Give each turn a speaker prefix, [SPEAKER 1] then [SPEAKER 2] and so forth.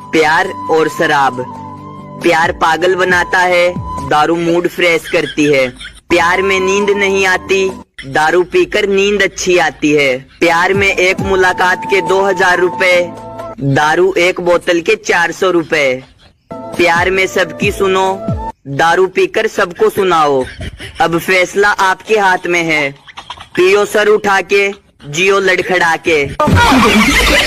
[SPEAKER 1] प्यार और शराब। प्यार पागल बनाता है, दारू मूड फ्रेश करती है। प्यार में नींद नहीं आती, दारू पीकर नींद अच्छी आती है। प्यार में एक मुलाकात के 2000 रुपए, दारू एक बोतल के 400 रुपए। प्यार में सबकी सुनो, दारू पीकर सबको सुनाओ। अब फैसला आपके हाथ में है, पियो सर उठा के, जियो लड़खड़ा के।